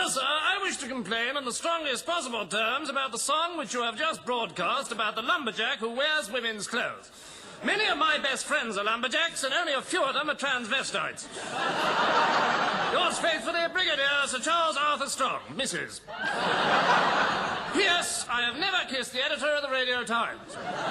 Well, sir, I wish to complain in the strongest possible terms about the song which you have just broadcast about the lumberjack who wears women's clothes. Many of my best friends are lumberjacks, and only a few of them are transvestites. Yours faithfully, Brigadier Sir Charles Arthur Strong, Mrs. P.S. I have never kissed the editor of the Radio Times.